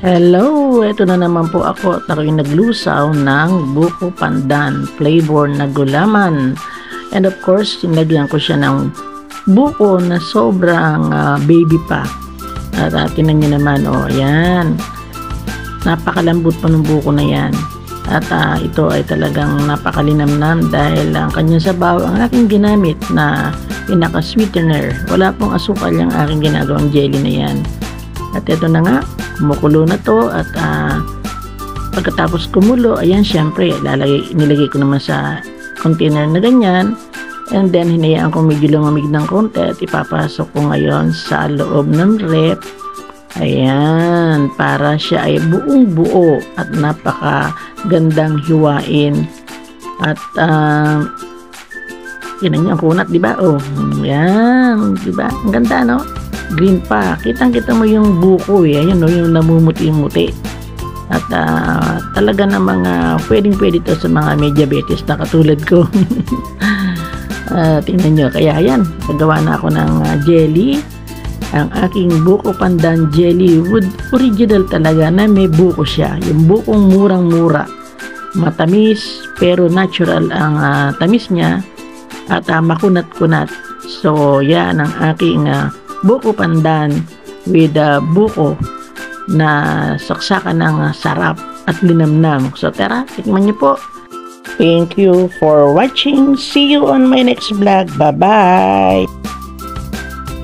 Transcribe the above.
Hello! Ito na naman po ako at ako'y naglusaw ng buko pandan flavor na gulaman. And of course, sinagyan ko siya ng buko na sobrang baby pa. At tinan nyo naman, yan. Napakalambot pa ng buko na yan. At ito ay talagang napakalinamnam dahil ang kanyang sabaw ang aking ginamit na pinaka-sweetener. Wala pong asukal yung aking ginagawang jelly na yan. At ito na nga, kumukulo na to at pagkatapos kumulo, ayan syempre, nilagay ko naman sa container na ganyan. And then, hinayaan ko medyo lumamig ng konti at ipapasok ko ngayon sa loob ng rep. Ayan, para siya ay buong buo at napakagandang hiwain. At, yun ang kunat, diba? Oh, yan, diba? Ang ganda, no? Green pa. Kitang-kita mo yung buko Ayan, no? Yung namumuti-muti. At talaga namang pwedeng-pwede to sa mga may diabetes na katulad ko. Tingnan nyo. Kaya yan, nagawa na ako ng jelly. Ang aking buko pandan jelly wood original talaga na may buko siya. Yung bukong murang-mura. Matamis pero natural ang tamis niya at makunat-kunat. So yan ang aking buko pandan with buko na saksakan ng sarap at linamnam. So tara, tikman niyo po. Thank you for watching. See you on my next vlog. Bye-bye!